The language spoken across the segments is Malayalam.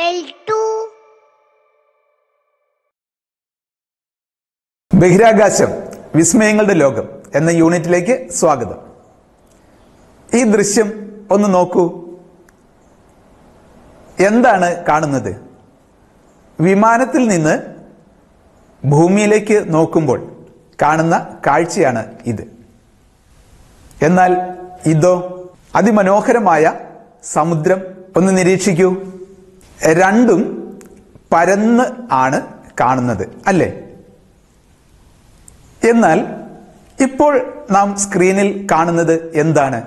L2. ബഹിരാകാശം വിസ്മയങ്ങളുടെ ലോകം എന്ന യൂണിറ്റിലേക്ക് സ്വാഗതം. ഈ ദൃശ്യം ഒന്ന് നോക്കൂ. എന്താണ് കാണുന്നത്? വിമാനത്തിൽ നിന്ന് ഭൂമിയിലേക്ക് നോക്കുമ്പോൾ കാണുന്ന കാഴ്ചയാണ് ഇത്. എന്നാൽ ഇതോ അതിമനോഹരമായ സമുദ്രം ഒന്ന് നിരീക്ഷിക്കൂ. രണ്ടും പരന്ന് ആണ് കാണുന്നത്, അല്ലേ? എന്നാൽ ഇപ്പോൾ നാം സ്ക്രീനിൽ കാണുന്നത് എന്താണ്?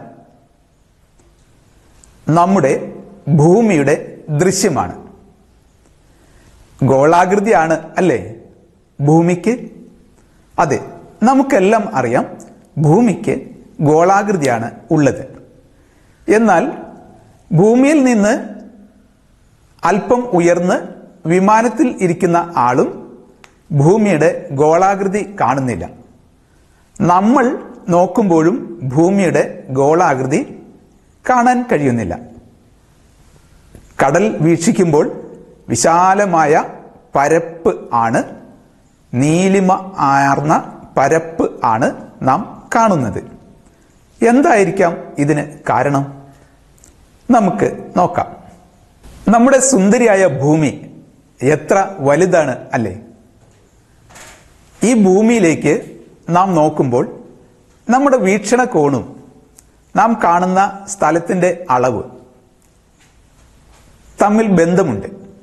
നമ്മുടെ ഭൂമിയുടെ ദൃശ്യമാണ്. ഗോളാകൃതിയാണ്, അല്ലേ ഭൂമിക്ക്? അതെ, നമുക്കെല്ലാം അറിയാം ഭൂമിക്ക് ഗോളാകൃതിയാണ് ഉള്ളത്. എന്നാൽ ഭൂമിയിൽ നിന്ന് അല്പം ഉയർന്ന് വിമാനത്തിൽ ഇരിക്കുന്ന ആളും ഭൂമിയുടെ ഗോളാകൃതി കാണുന്നില്ല. നമ്മൾ നോക്കുമ്പോഴും ഭൂമിയുടെ ഗോളാകൃതി കാണാൻ കഴിയുന്നില്ല. കടൽ വീക്ഷിക്കുമ്പോൾ വിശാലമായ പരപ്പ് ആണ്, നീലിമ ആർന്ന പരപ്പ് ആണ് നാം കാണുന്നത്. എന്തായിരിക്കാം ഇതിന് കാരണം? നമുക്ക് നോക്കാം. നമ്മുടെ സുന്ദരിയായ ഭൂമി എത്ര വലുതാണ്, അല്ലേ? ഈ ഭൂമിയിലേക്ക് നാം നോക്കുമ്പോൾ നമ്മുടെ വീക്ഷണകോണും നാം കാണുന്ന സ്ഥലത്തിൻ്റെ അളവ് തമ്മിൽ ബന്ധമുണ്ട്.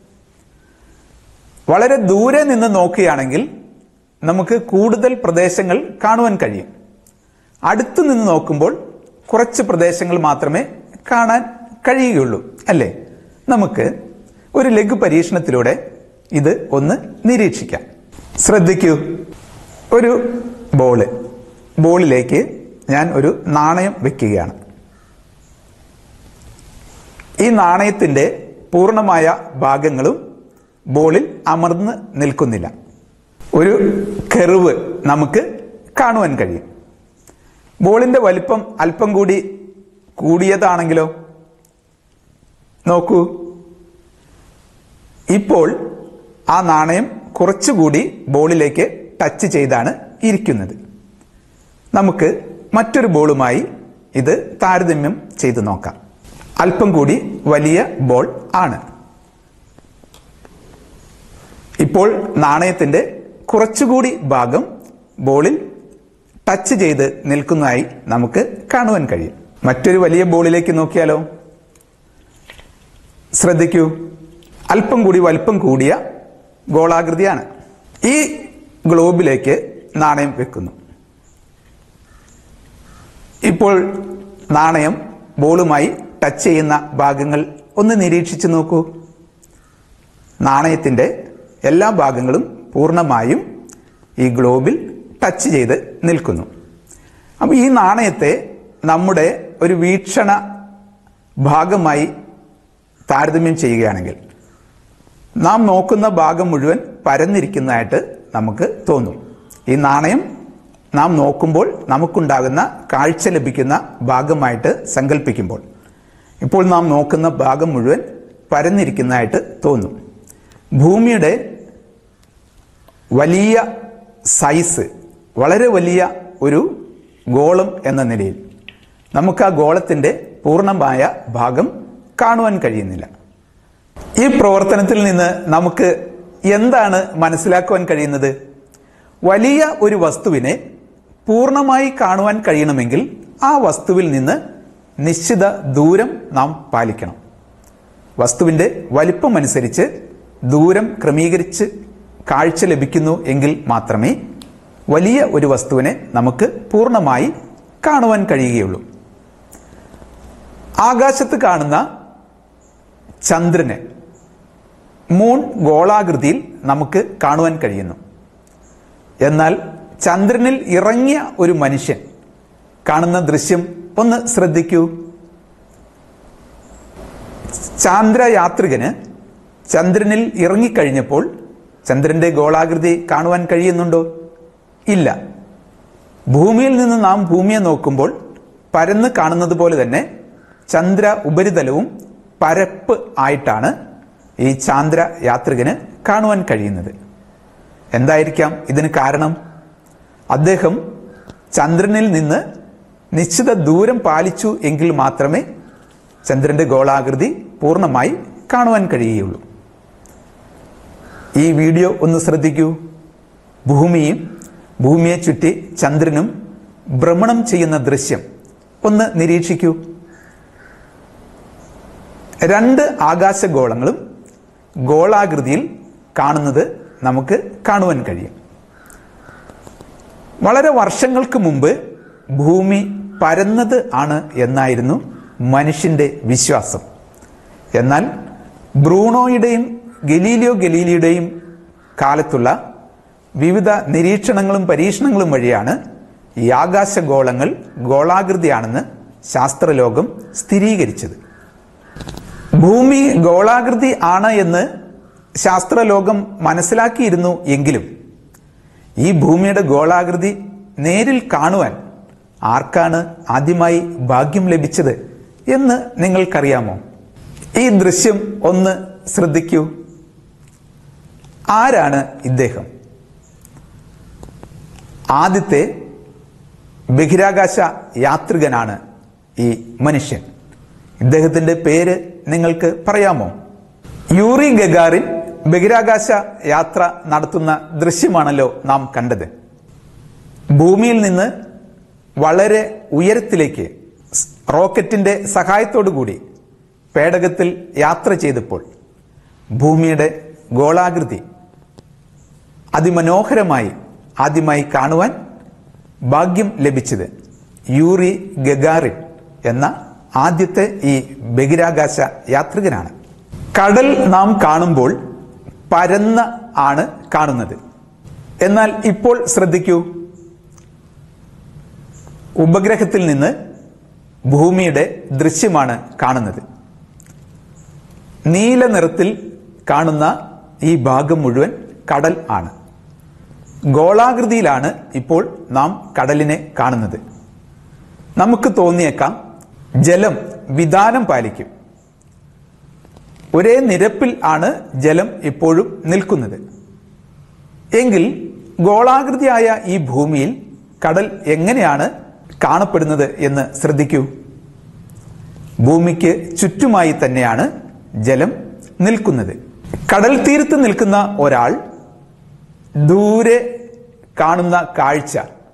വളരെ ദൂരെ നിന്ന് നോക്കുകയാണെങ്കിൽ നമുക്ക് കൂടുതൽ പ്രദേശങ്ങൾ കാണുവാൻ കഴിയും. അടുത്തു നിന്ന് നോക്കുമ്പോൾ കുറച്ച് പ്രദേശങ്ങൾ മാത്രമേ കാണാൻ കഴിയുകയുള്ളൂ, അല്ലേ? നമുക്ക് ഒരു ലഘു പരീക്ഷണത്തിലൂടെ ഇത് ഒന്ന് നിരീക്ഷിക്കാം. ശ്രദ്ധിക്കൂ. ഒരു ബോളിലേക്ക് ഞാൻ ഒരു നാണയം വെക്കുകയാണ്. ഈ നാണയത്തിൻ്റെ പൂർണ്ണമായ ഭാഗങ്ങളും ബോളിൽ അമർന്ന് നിൽക്കുന്നില്ല. ഒരു കർവ് നമുക്ക് കാണുവാൻ കഴിയും. ബോളിന്റെ വലിപ്പം അല്പം കൂടി കൂടിയതാണെങ്കിലോ? നോക്കൂ, ഇപ്പോൾ ആ നാണയം കുറച്ചുകൂടി ബോളിലേക്ക് ടച്ച് ചെയ്താണ് ഇരിക്കുന്നത്. നമുക്ക് മറ്റൊരു ബോളുമായി ഇത് താരതമ്യം ചെയ്ത് നോക്കാം. അല്പം കൂടി വലിയ ബോൾ ആണ്. ഇപ്പോൾ നാണയത്തിന്റെ കുറച്ചുകൂടി ഭാഗം ബോളിൽ ടച്ച് ചെയ്ത് നിൽക്കുന്നതായി നമുക്ക് കാണുവാൻ കഴിയും. മറ്റൊരു വലിയ ബോളിലേക്ക് നോക്കിയാലോ? ശ്രദ്ധിക്കൂ, അല്പം കൂടി വലിപ്പം കൂടിയ ഗോളാകൃതിയാണ്. ഈ ഗ്ലോബിലേക്ക് നാണയം വെക്കുന്നു. ഇപ്പോൾ നാണയം ബോളുമായി ടച്ച് ചെയ്യുന്ന ഭാഗങ്ങൾ ഒന്ന് നിരീക്ഷിച്ചു നോക്കൂ. നാണയത്തിൻ്റെ എല്ലാ ഭാഗങ്ങളും പൂർണ്ണമായും ഈ ഗ്ലോബിൽ ടച്ച് ചെയ്ത് നിൽക്കുന്നു. അപ്പോൾ ഈ നാണയത്തെ നമ്മുടെ ഒരു വീക്ഷണ ഭാഗമായി താരതമ്യം ചെയ്യുകയാണെങ്കിൽ നാം നോക്കുന്ന ഭാഗം മുഴുവൻ പരന്നിരിക്കുന്നതായിട്ട് നമുക്ക് തോന്നും. ഈ നാണയം നാം നോക്കുമ്പോൾ നമുക്കുണ്ടാകുന്ന കാഴ്ച ലഭിക്കുന്ന ഭാഗമായിട്ട് സങ്കല്പിക്കുമ്പോൾ ഇപ്പോൾ നാം നോക്കുന്ന ഭാഗം മുഴുവൻ പരന്നിരിക്കുന്നതായിട്ട് തോന്നും. ഭൂമിയുടെ വലിയ സൈസ്, വളരെ വലിയ ഒരു ഗോളം എന്ന നിലയിൽ നമുക്ക് ആ ഗോളത്തിൻ്റെ പൂർണ്ണമായ ഭാഗം കാണുവാൻ കഴിയുന്നില്ല. ഈ പ്രവർത്തനത്തിൽ നിന്ന് നമുക്ക് എന്താണ് മനസ്സിലാക്കുവാൻ കഴിയുന്നത്? വലിയ ഒരു വസ്തുവിനെ പൂർണ്ണമായി കാണുവാൻ കഴിയണമെങ്കിൽ ആ വസ്തുവിൽ നിന്ന് നിശ്ചിത ദൂരം നാം പാലിക്കണം. വസ്തുവിൻ്റെ വലിപ്പമനുസരിച്ച് ദൂരം ക്രമീകരിച്ച് കാഴ്ച ലഭിക്കുന്നു എങ്കിൽ മാത്രമേ വലിയ ഒരു വസ്തുവിനെ നമുക്ക് പൂർണ്ണമായി കാണുവാൻ കഴിയുകയുള്ളൂ. ആകാശത്ത് കാണുന്ന ചന്ദ്രനെ മൂൺ ഗോളാകൃതിയിൽ നമുക്ക് കാണുവാൻ കഴിയുന്നു. എന്നാൽ ചന്ദ്രനിൽ ഇറങ്ങിയ ഒരു മനുഷ്യൻ കാണുന്ന ദൃശ്യം ഒന്ന് ശ്രദ്ധിക്കൂ. ചാന്ദ്രയാത്രികന് ചന്ദ്രനിൽ ഇറങ്ങിക്കഴിഞ്ഞപ്പോൾ ചന്ദ്രന്റെ ഗോളാകൃതി കാണുവാൻ കഴിയുന്നുണ്ടോ? ഇല്ല. ഭൂമിയിൽ നിന്ന് നാം ഭൂമിയെ നോക്കുമ്പോൾ പരന്ന് കാണുന്നത് പോലെ തന്നെ ചന്ദ്ര ഉപരിതലവും പരപ്പ് ആയിട്ടാണ് ഈ ചാന്ദ്ര യാത്രികന് കാണുവാൻ കഴിയുന്നത്. എന്തായിരിക്കാം ഇതിന് കാരണം? അദ്ദേഹം ചന്ദ്രനിൽ നിന്ന് നിശ്ചിത ദൂരം പാലിച്ചു എങ്കിൽ മാത്രമേ ചന്ദ്രന്റെ ഗോളാകൃതി പൂർണ്ണമായി കാണുവാൻ കഴിയുകയുള്ളൂ. ഈ വീഡിയോ ഒന്ന് ശ്രദ്ധിക്കൂ. ഭൂമിയും ഭൂമിയെ ചുറ്റി ചന്ദ്രനും ഭ്രമണം ചെയ്യുന്ന ദൃശ്യം ഒന്ന് നിരീക്ഷിക്കൂ. രണ്ട് ആകാശഗോളങ്ങളും ഗോളാകൃതിയിൽ കാണുന്നത് നമുക്ക് കാണുവാൻ കഴിയും. വളരെ വർഷങ്ങൾക്ക് മുമ്പ് ഭൂമി പരന്നത് ആണ് എന്നായിരുന്നു മനുഷ്യന്റെ വിശ്വാസം. എന്നാൽ ബ്രൂണോയുടെയും ഗലീലിയോ ഗലീലിയുടെയും കാലത്തുള്ള വിവിധ നിരീക്ഷണങ്ങളും പരീക്ഷണങ്ങളും വഴിയാണ് ഈ ആകാശഗോളങ്ങൾ ഗോളാകൃതിയാണെന്ന് ശാസ്ത്രലോകം സ്ഥിരീകരിച്ചത്. ഭൂമി ഗോളാകൃതി ആണ് എന്ന് ശാസ്ത്രലോകം മനസ്സിലാക്കിയിരുന്നു എങ്കിലും ഈ ഭൂമിയുടെ ഗോളാകൃതി നേരിൽ കാണുവാൻ ആർക്കാണ് ആദ്യമായി ഭാഗ്യം ലഭിച്ചത് എന്ന് നിങ്ങൾക്കറിയാമോ? ഈ ദൃശ്യം ഒന്ന് ശ്രദ്ധിക്കൂ. ആരാണ് ഇദ്ദേഹം? ആദ്യത്തെ ബഹിരാകാശ യാത്രികനാണ് ഈ മനുഷ്യൻ. ഇദ്ദേഹത്തിന്റെ പേര് നിങ്ങൾക്ക് പറയാമോ? യൂറി ഗഗാറിൻ ബഹിരാകാശ യാത്ര നടത്തുന്ന ദൃശ്യമാണല്ലോ നാം കണ്ടത്. ഭൂമിയിൽ നിന്ന് വളരെ ഉയരത്തിലേക്ക് റോക്കറ്റിന്റെ സഹായത്തോടു കൂടി പേടകത്തിൽ യാത്ര ചെയ്തപ്പോൾ ഭൂമിയുടെ ഗോളാകൃതി അതിമനോഹരമായി ആദ്യമായി കാണുവാൻ ഭാഗ്യം ലഭിച്ചത് യൂറി ഗഗാറിൻ എന്ന ആദ്യത്തെ ഈ ബഹിരാകാശ യാത്രികനാണ്. കടൽ നാം കാണുമ്പോൾ പരന്ന ആണ് കാണുന്നത്. എന്നാൽ ഇപ്പോൾ ശ്രദ്ധിക്കൂ, ഉപഗ്രഹത്തിൽ നിന്ന് ഭൂമിയുടെ ദൃശ്യമാണ് കാണുന്നത്. നീല നിറത്തിൽ കാണുന്ന ഈ ഭാഗം മുഴുവൻ കടൽ ആണ്. ഗോളാകൃതിയിലാണ് ഇപ്പോൾ നാം കടലിനെ കാണുന്നത്. നമുക്ക് തോന്നിയേക്കാം ജലം വിതാനം പാലിക്കും. ഒരേ നിരപ്പിൽ ആണ് ജലം എപ്പോഴും നിൽക്കുന്നത്. എങ്കിൽ ഗോളാകൃതിയായ ഈ ഭൂമിയിൽ കടൽ എങ്ങനെയാണ് കാണപ്പെടുന്നത് എന്ന് ശ്രദ്ധിക്കൂ. ഭൂമിക്ക് ചുറ്റുമായി തന്നെയാണ് ജലം നിൽക്കുന്നത്. കടൽ തീരത്ത് നിൽക്കുന്ന ഒരാൾ ദൂരെ കാണുന്ന കാഴ്ച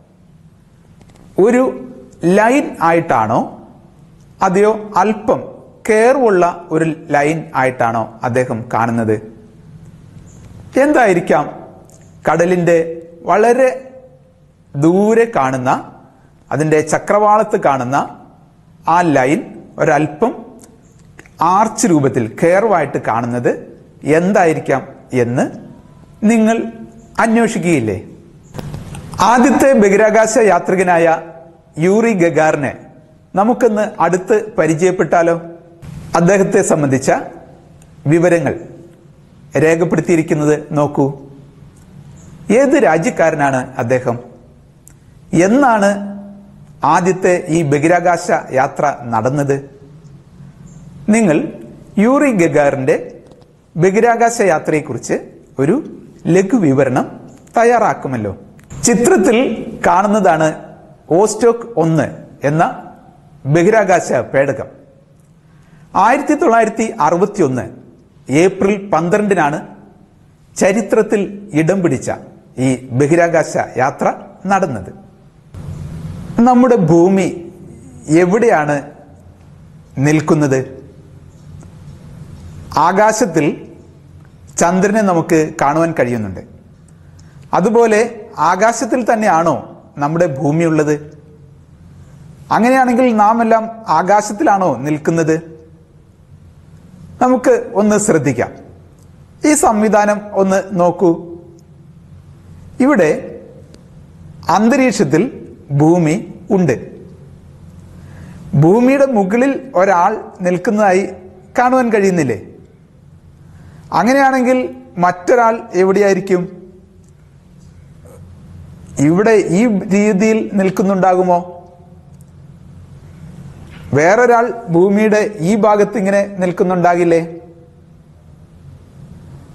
ഒരു ലൈൻ ആയിട്ടാണോ അതെയോ അല്പം കേർവുള്ള ഒരു ലൈൻ ആയിട്ടാണോ അദ്ദേഹം കാണുന്നത്? എന്തായിരിക്കാം കടലിന്റെ വളരെ ദൂരെ കാണുന്ന, അതിന്റെ ചക്രവാളത്ത് കാണുന്ന ആ ലൈൻ ഒരല്പം ആർച്ച് രൂപത്തിൽ കേർവായിട്ട് കാണുന്നത് എന്തായിരിക്കാം എന്ന് നിങ്ങൾ അന്വേഷിക്കുകയില്ലേ? ആദ്യത്തെ ബഹിരാകാശ യാത്രികനായ യൂറി ഗഗാറിനെ നമുക്കൊന്ന് അടുത്ത് പരിചയപ്പെട്ടാലോ? അദ്ദേഹത്തെ സംബന്ധിച്ച വിവരങ്ങൾ രേഖപ്പെടുത്തിയിരിക്കുന്നത് നോക്കൂ. ഏത് രാജ്യക്കാരനാണ് അദ്ദേഹം? എന്നാണ് ആദ്യത്തെ ഈ ബഹിരാകാശ യാത്ര നടന്നത്? നിങ്ങൾ യൂറി ഗഗാറിന്റെ ബഹിരാകാശ യാത്രയെക്കുറിച്ച് ഒരു ലഘു വിവരണം തയ്യാറാക്കുമല്ലോ. ചിത്രത്തിൽ കാണുന്നതാണ് ഓസ്റ്റോക്ക് 1 എന്ന ബഹിരാകാശ പേടകം. 1961 ഏപ്രിൽ 12-നാണ് ചരിത്രത്തിൽ ഇടം പിടിച്ച ഈ ബഹിരാകാശ യാത്ര നടന്നത്. നമ്മുടെ ഭൂമി എവിടെയാണ് നിൽക്കുന്നത്? ആകാശത്തിൽ ചന്ദ്രനെ നമുക്ക് കാണുവാൻ കഴിയുന്നുണ്ട്. അതുപോലെ ആകാശത്തിൽ തന്നെയാണോ നമ്മുടെ ഭൂമിയുള്ളത്? അങ്ങനെയാണെങ്കിൽ നാം എല്ലാം ആകാശത്തിലാണോ നിൽക്കുന്നത്? നമുക്ക് ഒന്ന് ശ്രദ്ധിക്കാം. ഈ സംവിധാനം ഒന്ന് നോക്കൂ. ഇവിടെ അന്തരീക്ഷത്തിൽ ഭൂമി ഉണ്ട്. ഭൂമിയുടെ മുകളിൽ ഒരാൾ നിൽക്കുന്നതായി കാണുവാൻ കഴിയുന്നില്ലേ? അങ്ങനെയാണെങ്കിൽ മറ്റൊരാൾ എവിടെയായിരിക്കും? ഇവിടെ ഈ രീതിയിൽ നിൽക്കുന്നുണ്ടാകുമോ? വേറൊരാൾ ഭൂമിയുടെ ഈ ഭാഗത്ത് ഇങ്ങനെ നിൽക്കുന്നുണ്ടാകില്ലേ?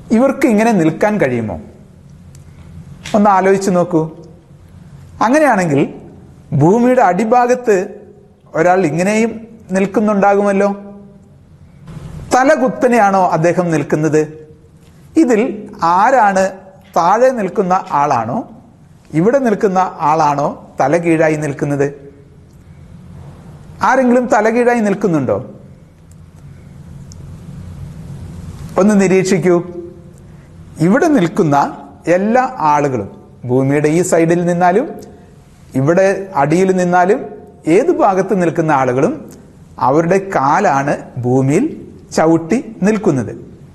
ഇവർക്ക് ഇങ്ങനെ നിൽക്കാൻ കഴിയുമോ? ഒന്ന് ആലോചിച്ച് നോക്കൂ. അങ്ങനെയാണെങ്കിൽ ഭൂമിയുടെ അടിഭാഗത്ത് ഒരാൾ ഇങ്ങനെയും നിൽക്കുന്നുണ്ടാകുമല്ലോ. തലകുത്തനെയാണോ അദ്ദേഹം നിൽക്കുന്നത്? ഇതിൽ ആരാണ് താഴെ നിൽക്കുന്ന ആളാണോ ഇവിടെ നിൽക്കുന്ന ആളാണോ തല കീഴായി നിൽക്കുന്നത്? ആരെങ്കിലും തല കീഴായി നിൽക്കുന്നുണ്ടോ? ഒന്ന് നിരീക്ഷിക്കൂ. ഇവിടെ നിൽക്കുന്ന എല്ലാ ആളുകളും ഭൂമിയുടെ ഈ സൈഡിൽ നിന്നാലും ഇവിടെ അടിയിൽ നിന്നാലും ഏത് ഭാഗത്ത് നിൽക്കുന്ന ആളുകളും അവരുടെ കാലാണ് ഭൂമിയിൽ ചവിട്ടി നിൽക്കുന്നത്.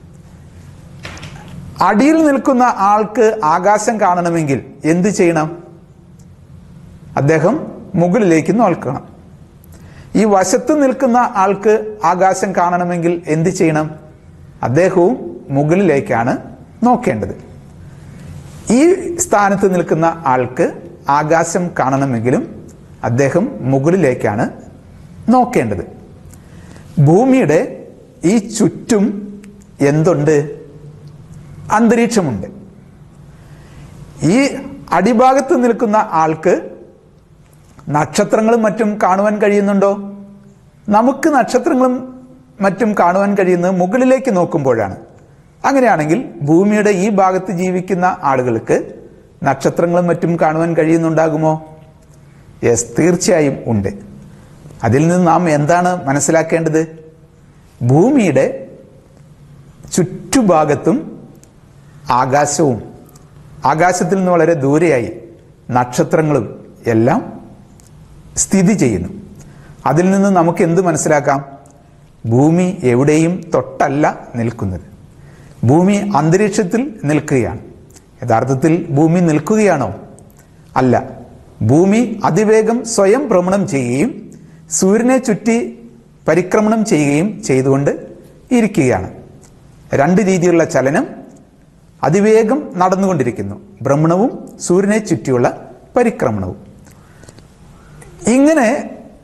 അടിയിൽ നിൽക്കുന്ന ആൾക്ക് ആകാശം കാണണമെങ്കിൽ എന്ത് ചെയ്യണം? അദ്ദേഹം മുകളിലേക്ക് നോക്കണം. ഈ വശത്ത് നിൽക്കുന്ന ആൾക്ക് ആകാശം കാണണമെങ്കിൽ എന്ത് ചെയ്യണം? അദ്ദേഹവും മുകളിലേക്കാണ് നോക്കേണ്ടത്. ഈ സ്ഥാനത്ത് നിൽക്കുന്ന ആൾക്ക് ആകാശം കാണണമെങ്കിലും അദ്ദേഹം മുകളിലേക്കാണ് നോക്കേണ്ടത്. ഭൂമിയുടെ ഈ ചുറ്റും എന്തുണ്ട്? അന്തരീക്ഷമുണ്ട്. ഈ അടിഭാഗത്ത് നിൽക്കുന്ന ആൾക്ക് നക്ഷത്രങ്ങളും മറ്റും കാണുവാൻ കഴിയുന്നുണ്ടോ? നമുക്ക് നക്ഷത്രങ്ങളും മറ്റും കാണുവാൻ കഴിയുന്നത് മുകളിലേക്ക് നോക്കുമ്പോഴാണ്. അങ്ങനെയാണെങ്കിൽ ഭൂമിയുടെ ഈ ഭാഗത്ത് ജീവിക്കുന്ന ആളുകൾക്ക് നക്ഷത്രങ്ങളും മറ്റും കാണുവാൻ കഴിയുന്നുണ്ടാകുമോ? യെസ്, തീർച്ചയായും ഉണ്ട്. അതിൽ നിന്ന് നാം എന്താണ് മനസ്സിലാക്കേണ്ടത്? ഭൂമിയുടെ ചുറ്റുഭാഗത്തും ആകാശവും ആകാശത്തിൽ നിന്ന് വളരെ ദൂരെയായി നക്ഷത്രങ്ങളും എല്ലാം സ്ഥിതി ചെയ്യുന്നു. അതിൽ നിന്ന് നമുക്ക് എന്ത് മനസ്സിലാക്കാം? ഭൂമി എവിടെയും തൊട്ടല്ല നിൽക്കുന്നത്. ഭൂമി അന്തരീക്ഷത്തിൽ നിൽക്കുകയാണ്. യഥാർത്ഥത്തിൽ ഭൂമി നിൽക്കുകയാണോ? അല്ല. ഭൂമി അതിവേഗം സ്വയം ഭ്രമണം ചെയ്യുകയും സൂര്യനെ ചുറ്റി പരിക്രമണം ചെയ്യുകയും ചെയ്തുകൊണ്ട് ഇരിക്കുകയാണ്. രണ്ട് രീതിയിലുള്ള ചലനം അതിവേഗം നടന്നുകൊണ്ടിരിക്കുന്നു. ഭ്രമണവും സൂര്യനെ ചുറ്റിയുള്ള പരിക്രമണവും. ഇങ്ങനെ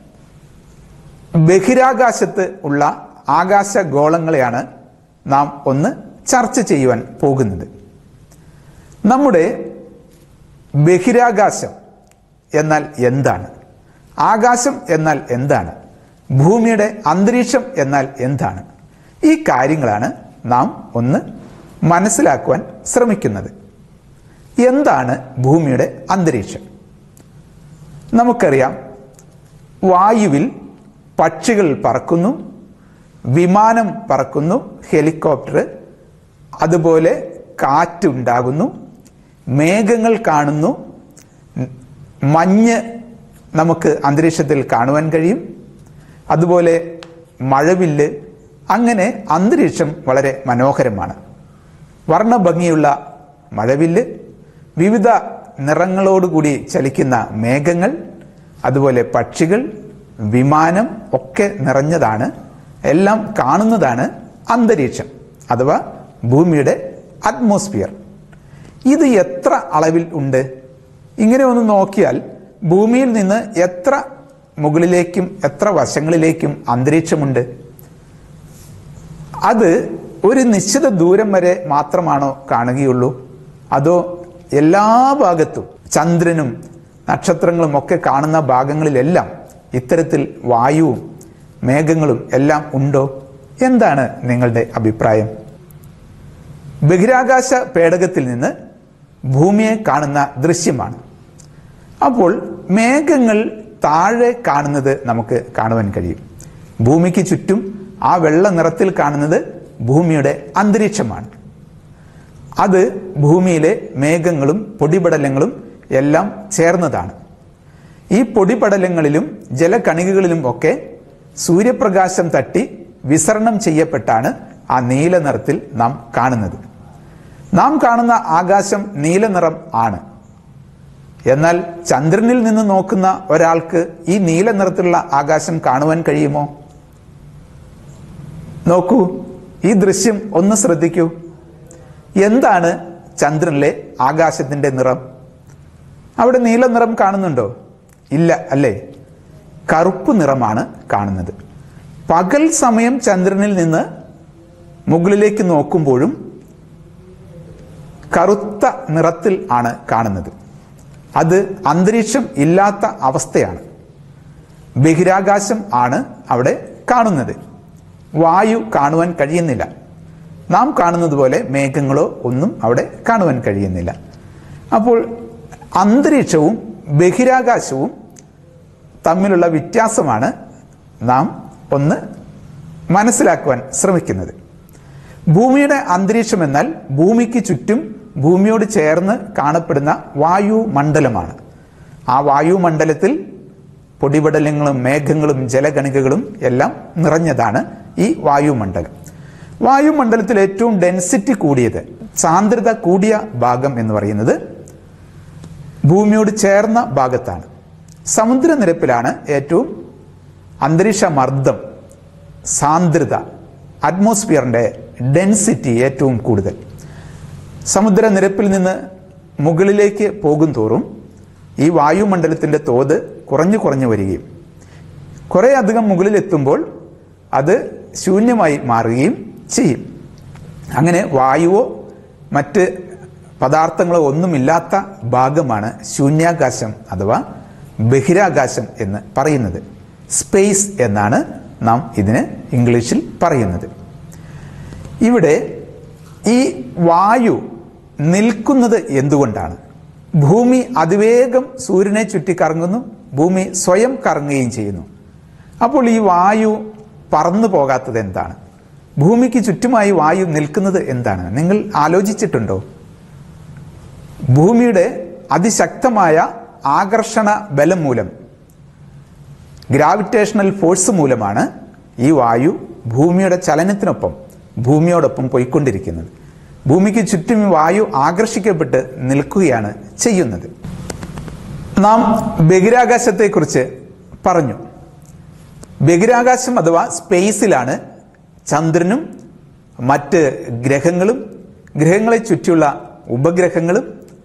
ബഹിരാകാശത്ത് ഉള്ള ആകാശഗോളങ്ങളെയാണ് നാം ഒന്ന് ചർച്ച ചെയ്യുവാൻ പോകുന്നത്. നമ്മുടെ ബഹിരാകാശം എന്നാൽ എന്താണ്? ആകാശം എന്നാൽ എന്താണ്? ഭൂമിയുടെ അന്തരീക്ഷം എന്നാൽ എന്താണ്? ഈ കാര്യങ്ങളാണ് നാം ഒന്ന് മനസ്സിലാക്കുവാൻ ശ്രമിക്കുന്നത്. എന്താണ് ഭൂമിയുടെ അന്തരീക്ഷം? നമുക്കറിയാം, വായുവിൽ പക്ഷികൾ പറക്കുന്നു, വിമാനം പറക്കുന്നു, ഹെലികോപ്റ്റർ, അതുപോലെ കാറ്റുണ്ടാകുന്നു, മേഘങ്ങൾ കാണുന്നു, മഞ്ഞ് നമുക്ക് അന്തരീക്ഷത്തിൽ കാണുവാൻ കഴിയും, അതുപോലെ മഴവില്ല്. അങ്ങനെ അന്തരീക്ഷം വളരെ മനോഹരമാണ്. വർണ്ണഭംഗിയുള്ള മഴവില്ല്, വിവിധ നിറങ്ങളോടുകൂടി ചലിക്കുന്ന മേഘങ്ങൾ, അതുപോലെ പക്ഷികൾ, വിമാനം ഒക്കെ നിറഞ്ഞതാണ്, എല്ലാം കാണുന്നതാണ് അന്തരീക്ഷം അഥവാ ഭൂമിയുടെ അറ്റ്മോസ്ഫിയർ. ഇത് എത്ര അളവിൽ ഉണ്ട്? ഇങ്ങനെ ഒന്ന് നോക്കിയാൽ ഭൂമിയിൽ നിന്ന് എത്ര മുകളിലേക്കും എത്ര വശങ്ങളിലേക്കും അന്തരീക്ഷമുണ്ട്? അത് ഒരു നിശ്ചിത ദൂരം വരെ മാത്രമാണോ കാണുകയുള്ളൂ? അതോ എല്ലാ ഭാഗത്തും ചന്ദ്രനും നക്ഷത്രങ്ങളും ഒക്കെ കാണുന്ന ഭാഗങ്ങളിലെല്ലാം ഇത്തരത്തിൽ വായുവും മേഘങ്ങളും എല്ലാം ഉണ്ടോ? എന്താണ് നിങ്ങളുടെ അഭിപ്രായം? ബഹിരാകാശ പേടകത്തിൽ നിന്ന് ഭൂമിയെ കാണുന്ന ദൃശ്യമാണ്. അപ്പോൾ മേഘങ്ങൾ താഴെ കാണുന്നത് നമുക്ക് കാണുവാൻ കഴിയും. ഭൂമിക്ക് ചുറ്റും ആ വെള്ള നിറത്തിൽ കാണുന്നത് ഭൂമിയുടെ അന്തരീക്ഷമാണ്. അത് ഭൂമിയിലെ മേഘങ്ങളും പൊടിപടലങ്ങളും എല്ലാം ചേർന്നതാണ്. ഈ പൊടിപടലങ്ങളിലും ജലകണികകളിലും ഒക്കെ സൂര്യപ്രകാശം തട്ടി വിസരണം ചെയ്യപ്പെട്ടാണ് ആ നീല നിറത്തിൽ നാം കാണുന്നത്. നാം കാണുന്ന ആകാശം നീല നിറം ആണ്. എന്നാൽ ചന്ദ്രനിൽ നിന്ന് നോക്കുന്ന ഒരാൾക്ക് ഈ നീല നിറത്തിലുള്ള ആകാശം കാണുവാൻ കഴിയുമോ? നോക്കൂ, ഈ ദൃശ്യം ഒന്ന് ശ്രദ്ധിക്കൂ. എന്താണ് ചന്ദ്രനിലെ ആകാശത്തിന്റെ നിറം? അവിടെ നീല നിറം കാണുന്നുണ്ടോ? ഇല്ല, അല്ലേ? കറുപ്പ് നിറമാണ് കാണുന്നത്. പകൽ സമയം ചന്ദ്രനിൽ നിന്ന് മുകളിലേക്ക് നോക്കുമ്പോഴും കറുത്ത നിറത്തിൽ ആണ് കാണുന്നത്. അത് അന്തരീക്ഷം ഇല്ലാത്ത അവസ്ഥയാണ്. ബഹിരാകാശം ആണ് അവിടെ കാണുന്നത്. വായു കാണുവാൻ കഴിയുന്നില്ല. നാം കാണുന്നത് പോലെ മേഘങ്ങളോ ഒന്നും അവിടെ കാണുവാൻ കഴിയുന്നില്ല. അപ്പോൾ അന്തരീക്ഷവും ബഹിരാകാശവും തമ്മിലുള്ള വ്യത്യാസമാണ് നാം ഒന്ന് മനസ്സിലാക്കുവാൻ ശ്രമിക്കുന്നത്. ഭൂമിയുടെ അന്തരീക്ഷം എന്നാൽ ഭൂമിക്ക് ചുറ്റും ഭൂമിയോട് ചേർന്ന് കാണപ്പെടുന്ന വായുമണ്ഡലമാണ്. ആ വായുമണ്ഡലത്തിൽ പൊടിപടലങ്ങളും മേഘങ്ങളും ജലകണികകളും എല്ലാം നിറഞ്ഞതാണ് ഈ വായുമണ്ഡലം. വായുമണ്ഡലത്തിൽ ഏറ്റവും ഡെൻസിറ്റി കൂടിയത്, സാന്ദ്രത കൂടിയ ഭാഗം എന്ന് പറയുന്നത് ഭൂമിയോട് ചേർന്ന ഭാഗത്താണ്. സമുദ്രനിരപ്പിലാണ് ഏറ്റവും അന്തരീക്ഷ മർദ്ദം, സാന്ദ്രത, അറ്റ്മോസ്ഫിയറിൻ്റെ ഡെൻസിറ്റി ഏറ്റവും കൂടുതൽ. സമുദ്രനിരപ്പിൽ നിന്ന് മുകളിലേക്ക് പോകും തോറും ഈ വായുമണ്ഡലത്തിൻ്റെ തോത് കുറഞ്ഞു കുറഞ്ഞു വരികയും കുറേ അധികം മുകളിലെത്തുമ്പോൾ അത് ശൂന്യമായി മാറുകയും ചെയ്യും. അങ്ങനെ വായുവോ മറ്റ് പദാർത്ഥങ്ങളോ ഒന്നുമില്ലാത്ത ഭാഗമാണ് ശൂന്യാകാശം അഥവാ ബഹിരാകാശം എന്ന് പറയുന്നത്. സ്പേസ് എന്നാണ് നാം ഇതിന് ഇംഗ്ലീഷിൽ പറയുന്നത്. ഇവിടെ ഈ വായു നിൽക്കുന്നത് എന്തുകൊണ്ടാണ്? ഭൂമി അതിവേഗം സൂര്യനെ ചുറ്റിക്കറങ്ങുന്നു, ഭൂമി സ്വയം കറങ്ങുകയും ചെയ്യുന്നു. അപ്പോൾ ഈ വായു പറന്നു പോകാത്തത് എന്താണ്? ഭൂമിക്ക് ചുറ്റുമായി വായു നിൽക്കുന്നത് എന്താണ്? നിങ്ങൾ ആലോചിച്ചിട്ടുണ്ടോ? ഭൂമിയുടെ അതിശക്തമായ ആകർഷണ ബലം മൂലം, ഗ്രാവിറ്റേഷണൽ ഫോഴ്സ് മൂലമാണ് ഈ വായു ഭൂമിയുടെ ചലനത്തിനൊപ്പം ഭൂമിയോടൊപ്പം പോയിക്കൊണ്ടിരിക്കുന്നത്. ഭൂമിക്ക് ചുറ്റും വായു ആകർഷിക്കപ്പെട്ട് നിൽക്കുകയാണ് ചെയ്യുന്നത്. നാം ബഹിരാകാശത്തെക്കുറിച്ച് പറഞ്ഞു. ബഹിരാകാശം അഥവാ സ്പേസിലാണ് ചന്ദ്രനും മറ്റ് ഗ്രഹങ്ങളും ഗ്രഹങ്ങളെ ചുറ്റിയുള്ള ഉപഗ്രഹങ്ങളും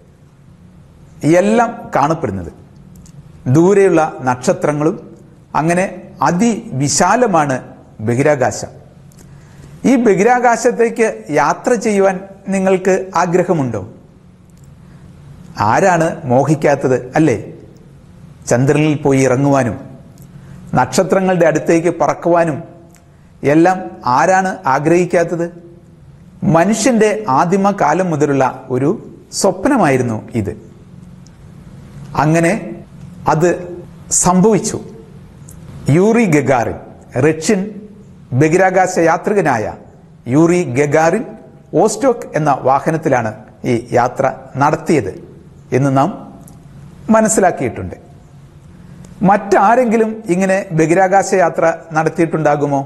എല്ലാം കാണപ്പെടുന്നത്. ദൂരെയുള്ള നക്ഷത്രങ്ങളും അങ്ങനെ അതിവിശാലമാണ് ബഹിരാകാശം. ഈ ബഹിരാകാശത്തേക്ക് യാത്ര ചെയ്യുവാൻ നിങ്ങൾക്ക് ആഗ്രഹമുണ്ടോ? ആരാണ് മോഹിക്കാത്തത്, അല്ലേ? ചന്ദ്രനിൽ പോയി ഇറങ്ങുവാനും നക്ഷത്രങ്ങളുടെ അടുത്തേക്ക് പറക്കുവാനും എല്ലാം ആരാണ് ആഗ്രഹിക്കാത്തത്? മനുഷ്യന്റെ ആദിമ കാലം മുതലുള്ള ഒരു സ്വപ്നമായിരുന്നു ഇത്. അങ്ങനെ അത് സംഭവിച്ചു. യൂറി ഗഗാറിൻ, റഷ്യൻ ബഹിരാകാശ യാത്രികനായ യൂറി ഗഗാറിൻ ഓസ്റ്റോക്ക് എന്ന വാഹനത്തിലാണ് ഈ യാത്ര നടത്തിയത് എന്ന് നാം മനസ്സിലാക്കിയിട്ടുണ്ട്. മറ്റാരെങ്കിലും ഇങ്ങനെ ബഹിരാകാശ യാത്ര നടത്തിയിട്ടുണ്ടാകുമോ?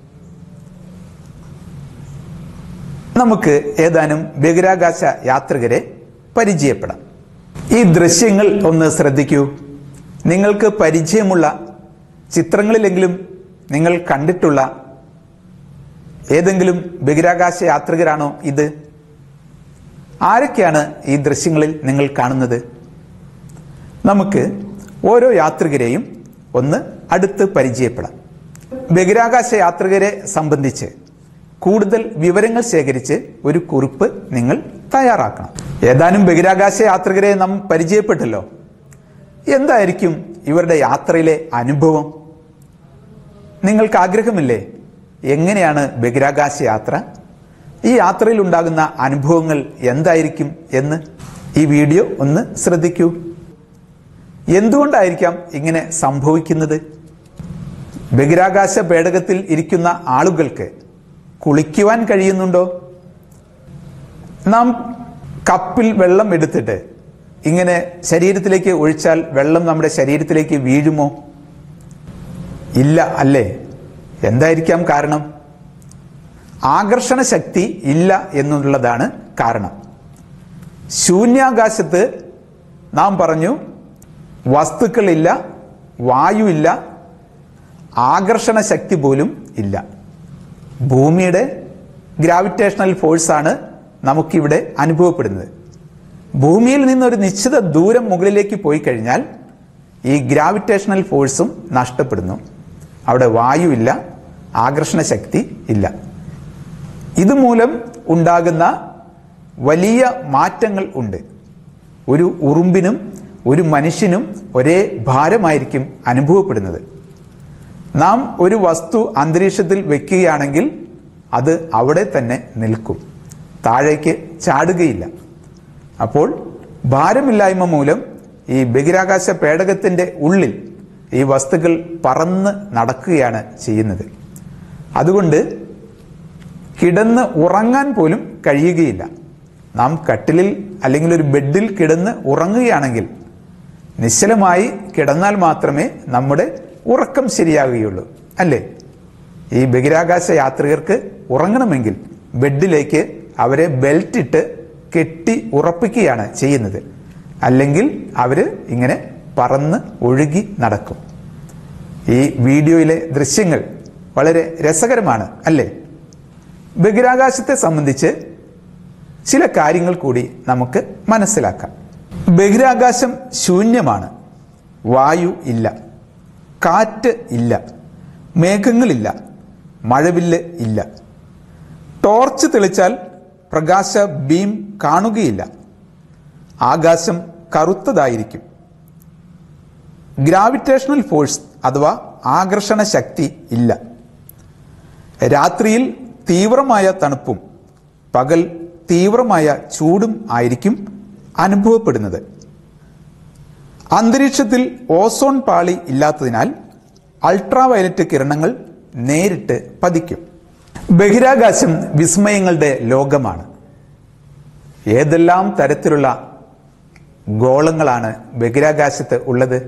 നമുക്ക് ഏതാനും ബഹിരാകാശ യാത്രികരെ പരിചയപ്പെടാം. ഈ ദൃശ്യങ്ങൾ ഒന്ന് ശ്രദ്ധിക്കൂ. നിങ്ങൾക്ക് പരിചയമുള്ള ചിത്രങ്ങളിലെങ്കിലും നിങ്ങൾ കണ്ടിട്ടുള്ള ഏതെങ്കിലും ബഹിരാകാശ യാത്രികരാണോ ഇത്? ആരൊക്കെയാണ് ഈ ദൃശ്യങ്ങളിൽ നിങ്ങൾ കാണുന്നത്? നമുക്ക് ഓരോ യാത്രികരെയും ഒന്ന് അടുത്ത് പരിചയപ്പെടാം. ബഹിരാകാശ യാത്രികരെ സംബന്ധിച്ച് കൂടുതൽ വിവരങ്ങൾ ശേഖരിച്ച് ഒരു കുറിപ്പ് നിങ്ങൾ തയ്യാറാക്കണം. ഏതാനും ബഹിരാകാശ യാത്രികരെ നാം പരിചയപ്പെട്ടല്ലോ. എന്തായിരിക്കും ഇവരുടെ യാത്രയിലെ അനുഭവം? നിങ്ങൾക്ക് ആഗ്രഹമില്ലേ എങ്ങനെയാണ് ബഹിരാകാശ യാത്ര? ഈ യാത്രയിൽ ഉണ്ടാകുന്ന അനുഭവങ്ങൾ എന്തായിരിക്കും എന്ന് ഈ വീഡിയോ ഒന്ന് ശ്രദ്ധിക്കൂ. എന്തുകൊണ്ടായിരിക്കാം ഇങ്ങനെ സംഭവിക്കുന്നത്? ബഹിരാകാശ പേടകത്തിൽ ഇരിക്കുന്ന ആളുകൾക്ക് കുളിക്കുവാൻ കഴിയുന്നുണ്ടോ? നാം കപ്പിൽ വെള്ളം എടുത്തിട്ട് ഇങ്ങനെ ശരീരത്തിലേക്ക് ഒഴിച്ചാൽ വെള്ളം നമ്മുടെ ശരീരത്തിലേക്ക് വീഴുമോ? ഇല്ല, അല്ലേ? എന്തായിരിക്കാം കാരണം? ആകർഷണ ശക്തി ഇല്ല എന്നുള്ളതാണ് കാരണം. ശൂന്യാകാശത്ത് നാം പറഞ്ഞു വസ്തുക്കളില്ല, വായുവില്ല, ആകർഷണ ശക്തി പോലും ഇല്ല. ഭൂമിയുടെ ഗ്രാവിറ്റേഷണൽ ഫോഴ്സാണ് നമുക്കിവിടെ അനുഭവപ്പെടുന്നത്. ഭൂമിയിൽ നിന്നൊരു നിശ്ചിത ദൂരം മുകളിലേക്ക് പോയി കഴിഞ്ഞാൽ ഈ ഗ്രാവിറ്റേഷണൽ ഫോഴ്സും നഷ്ടപ്പെടുന്നു. അവിടെ വായുവില്ല, ആകർഷണ ശക്തി ഇല്ല. ഇതുമൂലം ഉണ്ടാകുന്ന വലിയ മാറ്റങ്ങൾ ഉണ്ട്. ഒരു ഉറുമ്പിനും ഒരു മനുഷ്യനും ഒരേ ഭാരമായിരിക്കും അനുഭവപ്പെടുന്നത്. നാം ഒരു വസ്തു അന്തരീക്ഷത്തിൽ വെക്കുകയാണെങ്കിൽ അത് അവിടെ തന്നെ നിൽക്കും, താഴേക്ക് ചാടുകയില്ല. അപ്പോൾ ഭാരമില്ലായ്മ മൂലം ഈ ബഹിരാകാശ പേടകത്തിൻ്റെ ഉള്ളിൽ ഈ വസ്തുക്കൾ പറന്ന് നടക്കുകയാണ് ചെയ്യുന്നത്. അതുകൊണ്ട് കിടന്ന് ഉറങ്ങാൻ പോലും കഴിയുകയില്ല. നാം കട്ടിലിൽ അല്ലെങ്കിൽ ഒരു ബെഡിൽ കിടന്ന് ഉറങ്ങുകയാണെങ്കിൽ നിശ്ചലമായി കിടന്നാൽ മാത്രമേ നമ്മുടെ ഉറക്കം ശരിയാകുകയുള്ളൂ, അല്ലേ? ഈ ബഹിരാകാശ യാത്രികർക്ക് ഉറങ്ങണമെങ്കിൽ ബെഡിലേക്ക് അവരെ ബെൽറ്റിട്ട് കെട്ടി ഉറപ്പിക്കുകയാണ് ചെയ്യുന്നത്. അല്ലെങ്കിൽ അവർ ഇങ്ങനെ പറന്ന് ഒഴുകി നടക്കും. ഈ വീഡിയോയിലെ ദൃശ്യങ്ങൾ വളരെ രസകരമാണ്, അല്ലേ? ബഹിരാകാശത്തെ സംബന്ധിച്ച് ചില കാര്യങ്ങൾ കൂടി നമുക്ക് മനസ്സിലാക്കാം. ബഹിരാകാശം ശൂന്യമാണ്. വായു ഇല്ല, കാറ്റ് ഇല്ല, മേഘങ്ങളില്ല, മഴവില്ല് ഇല്ല. ടോർച്ച് തെളിച്ചാൽ പ്രകാശ ബീം കാണുകയില്ല. ആകാശം കറുത്തതായിരിക്കും. ഗ്രാവിറ്റേഷണൽ ഫോഴ്സ് അഥവാ ആകർഷണ ശക്തി ഇല്ല. രാത്രിയിൽ തീവ്രമായ തണുപ്പും പകൽ തീവ്രമായ ചൂടും ആയിരിക്കും അനുഭവപ്പെടുന്നത്. അന്തരീക്ഷത്തിൽ ഓസോൺ പാളി ഇല്ലാത്തതിനാൽ അൾട്രാവയലറ്റ് കിരണങ്ങൾ നേരിട്ട് പതിക്കും. ബഹിരാകാശം വിസ്മയങ്ങളുടെ ലോകമാണ്. ഏതെല്ലാം തരത്തിലുള്ള ഗോളങ്ങളാണ് ബഹിരാകാശത്ത് ഉള്ളത്?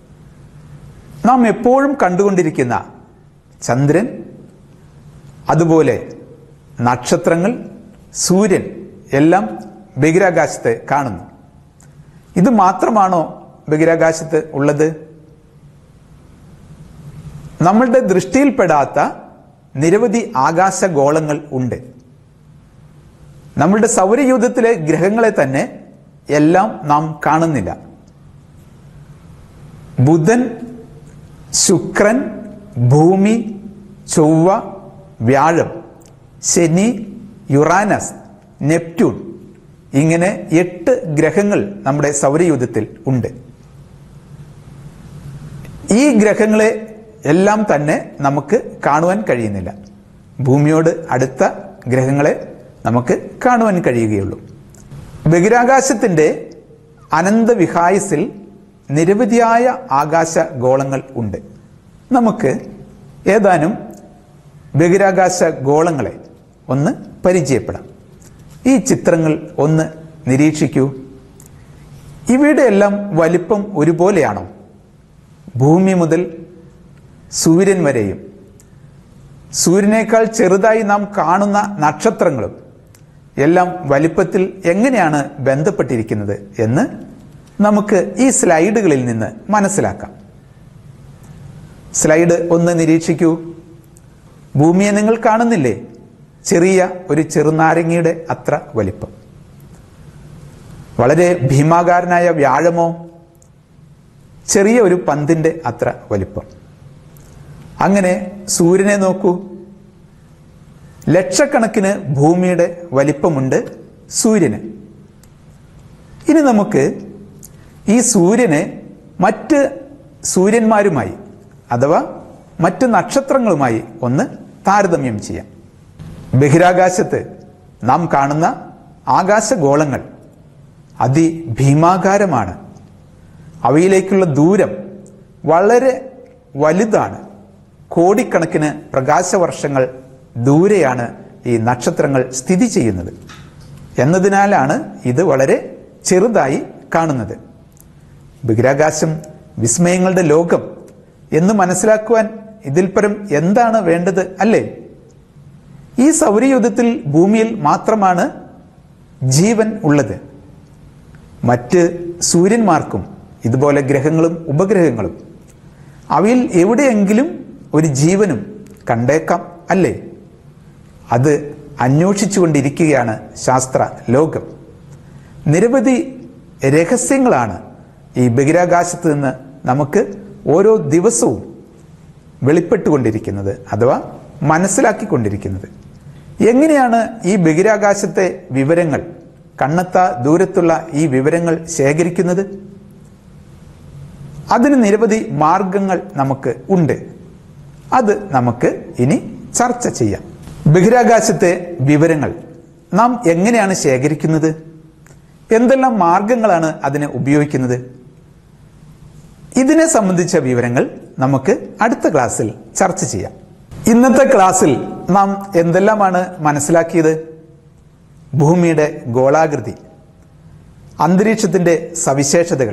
നാം എപ്പോഴും കണ്ടുകൊണ്ടിരിക്കുന്ന ചന്ദ്രൻ, അതുപോലെ നക്ഷത്രങ്ങൾ, സൂര്യൻ എല്ലാം ബഹിരാകാശത്ത് കാണുന്നു. ഇത് മാത്രമാണോ ബഹിരാകാശത്ത് ഉള്ളത്? നമ്മളുടെ ദൃഷ്ടിയിൽപ്പെടാത്ത നിരവധി ആകാശഗോളങ്ങൾ ഉണ്ട്. നമ്മളുടെ സൗരയൂഥത്തിലെ ഗ്രഹങ്ങളെ തന്നെ എല്ലാം നാം കാണുന്നില്ല. ബുധൻ, ശുക്രൻ, ഭൂമി, ചൊവ്വ, വ്യാഴം, ശനി, യുറാനസ്, നെപ്റ്റ്യൂൺ, ഇങ്ങനെ 8 ഗ്രഹങ്ങൾ നമ്മുടെ സൗരയൂഥത്തിൽ ഉണ്ട്. ഈ ഗ്രഹങ്ങളെ എല്ലാം തന്നെ നമുക്ക് കാണുവാൻ കഴിയുന്നില്ല. ഭൂമിയോട് അടുത്ത ഗ്രഹങ്ങളെ നമുക്ക് കാണുവാൻ കഴിയുകയുള്ളൂ. ബഹിരാകാശത്തിൻ്റെ അനന്തവിഹായസിൽ നിരവധിയായ ആകാശ ഗോളങ്ങൾ ഉണ്ട്. നമുക്ക് ഏതാനും ബഹിരാകാശ ഗോളങ്ങളെ ഒന്ന് പരിചയപ്പെടാം. ഈ ചിത്രങ്ങൾ ഒന്ന് നിരീക്ഷിക്കൂ. ഇവയുടെ എല്ലാം വലിപ്പം ഒരുപോലെയാണോ? ഭൂമി മുതൽ സൂര്യൻ വരെയും സൂര്യനേക്കാൾ ചെറുതായി നാം കാണുന്ന നക്ഷത്രങ്ങളും എല്ലാം വലിപ്പത്തിൽ എങ്ങനെയാണ് ബന്ധപ്പെട്ടിരിക്കുന്നത് എന്ന് നമുക്ക് ഈ സ്ലൈഡുകളിൽ നിന്ന് മനസ്സിലാക്കാം. സ്ലൈഡ് ഒന്ന് നിരീക്ഷിക്കൂ. ഭൂമിയെ നിങ്ങൾ കാണുന്നില്ലേ? ചെറിയ ഒരു ചെറുനാരങ്ങയുടെ അത്ര വലിപ്പം. വളരെ ഭീമാകാരനായ വ്യാഴമോ ചെറിയ ഒരു പന്തിൻ്റെ അത്ര വലിപ്പം. അങ്ങനെ സൂര്യനെ നോക്കൂ. ലക്ഷക്കണക്കിന് ഭൂമിയുടെ വലിപ്പമുണ്ട് സൂര്യന്. ഇനി നമുക്ക് ഈ സൂര്യനെ മറ്റ് സൂര്യന്മാരുമായി അഥവാ മറ്റ് നക്ഷത്രങ്ങളുമായി ഒന്ന് താരതമ്യം ചെയ്യാം. ബഹിരാകാശത്ത് നാം കാണുന്ന ആകാശഗോളങ്ങൾ അതിഭീമാകാരമാണ്. അവയിലേക്കുള്ള ദൂരം വളരെ വലുതാണ്. കോടിക്കണക്കിന് പ്രകാശവർഷങ്ങൾ ദൂരെയാണ് ഈ നക്ഷത്രങ്ങൾ സ്ഥിതി ചെയ്യുന്നത്. എന്നതിനാലാണ് ഇത് വളരെ ചെറുതായി കാണുന്നത്. ബഹിരാകാശം വിസ്മയങ്ങളുടെ ലോകം എന്ന് മനസ്സിലാക്കുവാൻ ഇതിൽ പരം എന്താണ് വേണ്ടത്, അല്ലേ? ഈ സൗരയൂഥത്തിൽ ഭൂമിയിൽ മാത്രമാണ് ജീവൻ ഉള്ളത്. മറ്റ് സൂര്യന്മാർക്കും ഇതുപോലെ ഗ്രഹങ്ങളും ഉപഗ്രഹങ്ങളും അവയിൽ എവിടെയെങ്കിലും ഒരു ജീവനും കണ്ടേക്കാം, അല്ലേ? അത് അന്വേഷിച്ചുകൊണ്ടിരിക്കുകയാണ് ശാസ്ത്ര ലോകം. നിരവധി രഹസ്യങ്ങളാണ് ഈ ബഹിരാകാശത്ത് നിന്ന് നമുക്ക് ഓരോ ദിവസവും വെളിപ്പെട്ടുകൊണ്ടിരിക്കുന്നത് അഥവാ മനസ്സിലാക്കിക്കൊണ്ടിരിക്കുന്നത്. എങ്ങനെയാണ് ഈ ബഹിരാകാശത്തെ വിവരങ്ങൾ കണ്ണെത്താ ദൂരത്തുള്ള ഈ വിവരങ്ങൾ ശേഖരിക്കുന്നത്? അതിന് നിരവധി മാർഗങ്ങൾ നമുക്ക് ഉണ്ട്. അത് നമുക്ക് ഇനി ചർച്ച ചെയ്യാം. ബഹിരാകാശത്തെ വിവരങ്ങൾ നാം എങ്ങനെയാണ് ശേഖരിക്കുന്നത്? എന്തെല്ലാം മാർഗങ്ങളാണ് അതിന് ഉപയോഗിക്കുന്നത്? ഇതിനെ സംബന്ധിച്ച വിവരങ്ങൾ നമുക്ക് അടുത്ത ക്ലാസ്സിൽ ചർച്ച ചെയ്യാം. ഇന്നത്തെ ക്ലാസ്സിൽ നാം എന്തെല്ലാമാണ് മനസ്സിലാക്കിയത്? ഭൂമിയുടെ ഗോളാകൃതി, അന്തരീക്ഷത്തിന്റെ സവിശേഷതകൾ,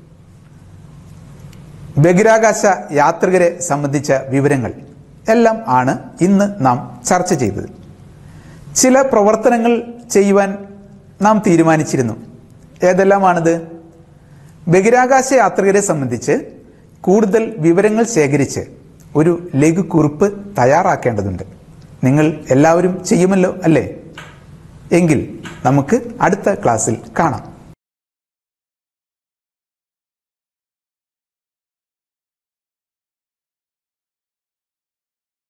ബഹിരാകാശ യാത്രികരെ സംബന്ധിച്ച വിവരങ്ങൾ എല്ലാം ആണ് ഇന്ന് നാം ചർച്ച ചെയ്തത്. ചില പ്രവർത്തനങ്ങൾ ചെയ്യുവാൻ നാം തീരുമാനിച്ചിരുന്നു. ഏതെല്ലാമാണിത്? ബഹിരാകാശ യാത്രികരെ സംബന്ധിച്ച് കൂടുതൽ വിവരങ്ങൾ ശേഖരിച്ച് ഒരു ലഘുക്കുറിപ്പ് തയ്യാറാക്കേണ്ടതുണ്ട്. നിങ്ങൾ എല്ലാവരും ചെയ്യുമല്ലോ അല്ലേ? എങ്കിൽ നമുക്ക് അടുത്ത ക്ലാസ്സിൽ കാണാം.